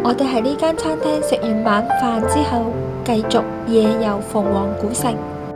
我哋喺呢間餐廳食完晚飯之後，繼續夜遊鳳凰古城。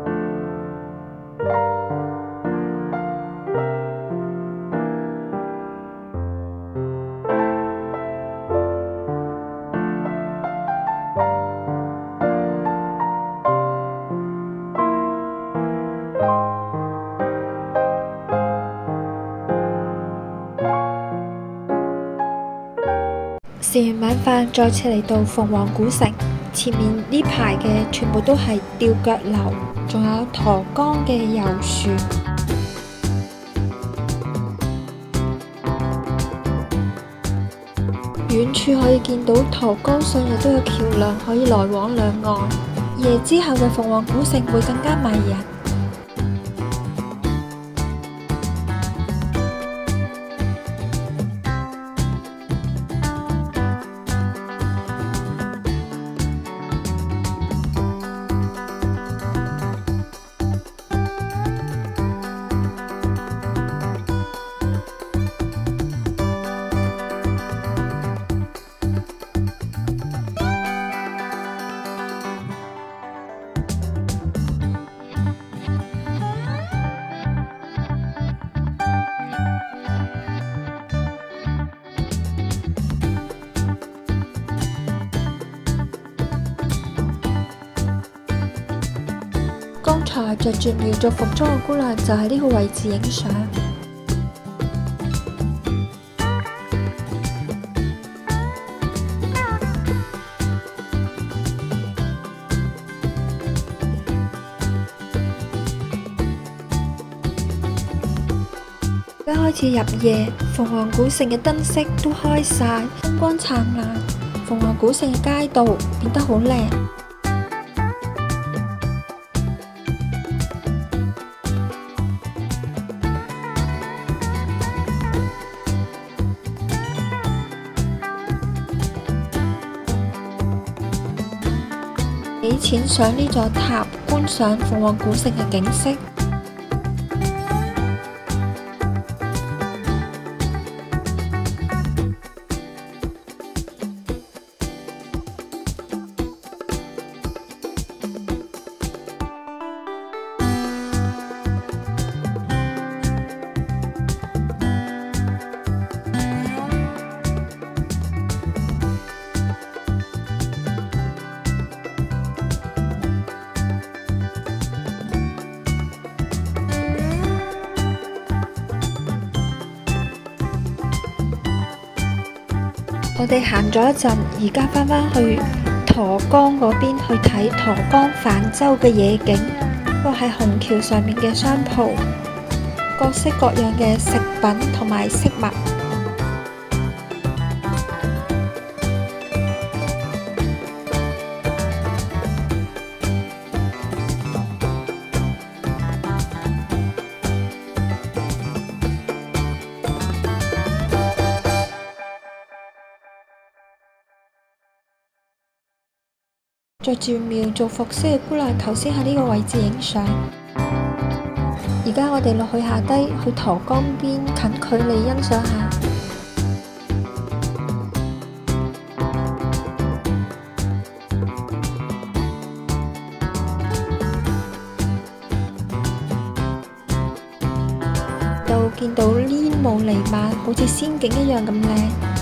食完晚飯，再次嚟到鳳凰古城，前面呢排嘅全部都係吊腳樓，仲有駝崗嘅遊船。遠處可以見到駝崗上亦都有橋梁可以來往兩岸。夜之後嘅鳳凰古城會更加迷人。剛才着住苗族服裝嘅姑娘就喺呢個位置影相。而家開始入夜，鳳凰古城嘅燈飾都開晒，燈光燦爛，鳳凰古城嘅街道變得好靚。俾錢上呢座塔，觀賞鳳凰古城嘅景色。我哋行咗一陣，而家返去駝崗嗰邊去睇駝崗泛舟嘅夜景。呢個係虹橋上面嘅商鋪，各式各樣嘅食品同埋飾物。着住苗族服飾嘅姑娘頭先喺呢個位置影相。而家我哋落去下低，去駝崗邊近距離欣賞下。度見到煙霧瀰漫，好似仙境一樣咁靚。